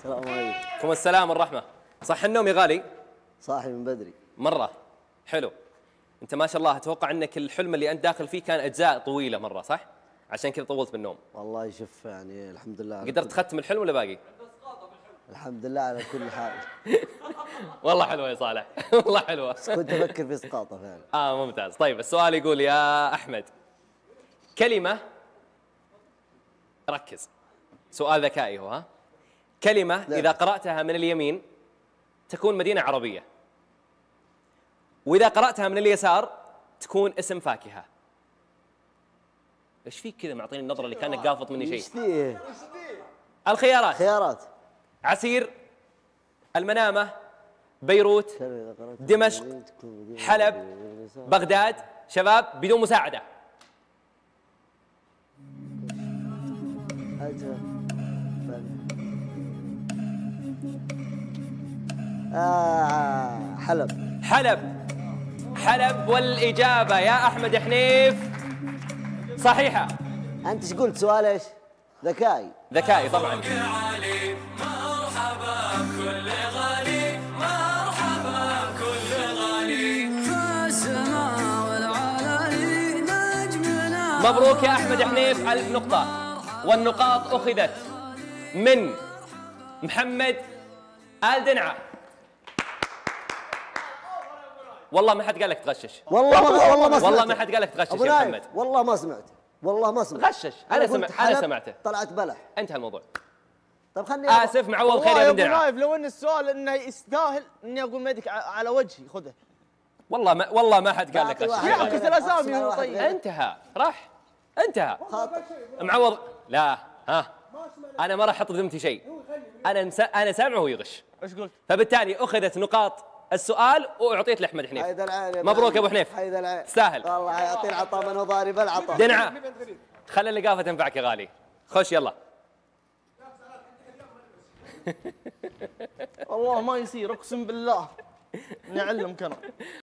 السلام عليكم. عليكم السلام والرحمة. صح النوم يا غالي؟ صاحي من بدري. مرة حلو. أنت ما شاء الله أتوقع أنك الحلم اللي أنت داخل فيه كان أجزاء طويلة مرة، صح؟ عشان كذا طولت بالنوم. والله شوف يعني الحمد لله قدرت تختم الحلم ولا باقي؟ الحمد لله على كل حال. والله حلوة يا صالح. والله حلوة. كنت أفكر في إسقاطه فعلا. ممتاز. طيب السؤال يقول يا أحمد، كلمة، ركز، سؤال ذكائي هو، ها؟ كلمة لا. إذا قرأتها من اليمين تكون مدينة عربية، وإذا قرأتها من اليسار تكون اسم فاكهة. ايش فيك كذا معطيني النظرة اللي كأنك قافط مني شيء؟ ايش فيه؟ الخيارات: خيارات: عسير، المنامة، بيروت، دمشق، حلب، بغداد. شباب بدون مساعدة. حلب. حلب. حلب والإجابة يا أحمد حنيف صحيحة. أنت ايش قلت؟ سؤال ايش؟ ذكائي. ذكائي طبعا. مبروك يا أحمد حنيف 1000 نقطة، والنقاط أخذت من محمد آل دنعة. والله ما حد قال لك تغشش. والله ما سمعت. والله ما حد قال لك تغشش يا محمد. والله ما سمعت. والله ما سمعت. غشش. أنا سمعته. طلعت بلح. انتهى الموضوع. طيب خلني آسف، معوض خير يا بن دنعة. نايف لو ان السؤال انه يستاهل اني اقول ميدك على وجهي خذه. والله ما حد قال لك غشش. يعكس الاسامي. طيب انتهى، راح، انتهى. خاطر. معوض. لا ها، انا ما راح احط بذمتي شيء. انا سامعه وهو يغش. ايش قلت؟ فبالتالي اخذت نقاط السؤال واعطيت لاحمد حنيف. حيد العين. مبروك يا ابو حنيف. حيد العين. تستاهل. والله يعطي العطاء من ضارب العطاء. دنعة خلي اللقافه تنفعك يا غالي. خش يلا. والله ما يصير اقسم بالله اني اعلمك انا.